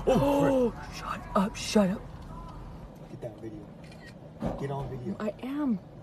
Oh, shut up, shut up. Get that video. Get on video. I am.